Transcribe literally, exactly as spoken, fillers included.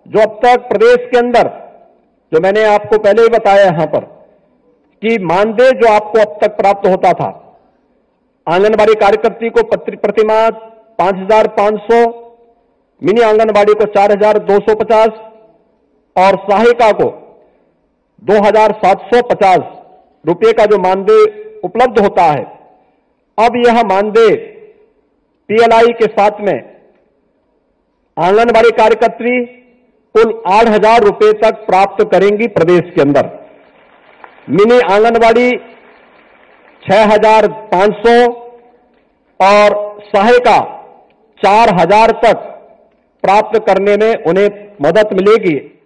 जो अब तक प्रदेश के अंदर, जो मैंने आपको पहले ही बताया यहां पर कि मानदेय जो आपको अब तक प्राप्त होता था, आंगनबाड़ी कार्यकर्त्री को प्रतिमाह पांच हजार पांच सौ, मिनी आंगनबाड़ी को चार हजार दो सौ पचास और सहायिका को दो हजार सात सौ पचास रुपये का जो मानदेय उपलब्ध होता है, अब यह मानदेय पीएलआई के साथ में आंगनबाड़ी कार्यकर्त्री कुल आठ हजार रुपये तक प्राप्त करेंगी प्रदेश के अंदर। मिनी आंगनबाड़ी छह हजार पांच सौ और सहायिका चार हजार तक प्राप्त करने में उन्हें मदद मिलेगी।